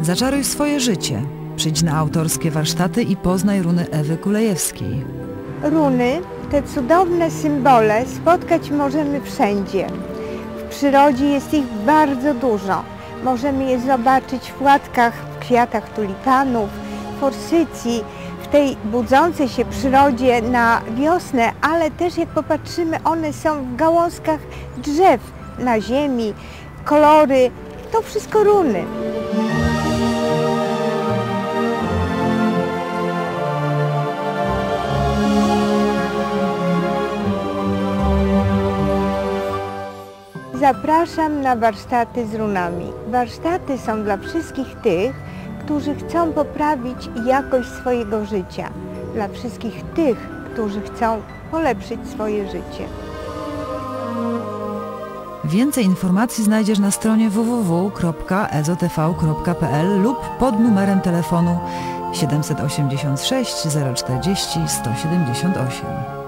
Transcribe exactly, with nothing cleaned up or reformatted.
Zaczaruj swoje życie. Przyjdź na autorskie warsztaty i poznaj runy Ewy Kulejewskiej. Runy, te cudowne symbole, spotkać możemy wszędzie. W przyrodzie jest ich bardzo dużo. Możemy je zobaczyć w łatkach, w kwiatach tulipanów, forsycji, w tej budzącej się przyrodzie na wiosnę, ale też jak popatrzymy, one są w gałązkach drzew, na ziemi, kolory, to wszystko runy. Zapraszam na warsztaty z runami. Warsztaty są dla wszystkich tych, którzy chcą poprawić jakość swojego życia. Dla wszystkich tych, którzy chcą polepszyć swoje życie. Więcej informacji znajdziesz na stronie w w w kropka ezotv kropka p l lub pod numerem telefonu siedem osiem sześć zero czterdzieści sto siedemdziesiąt osiem.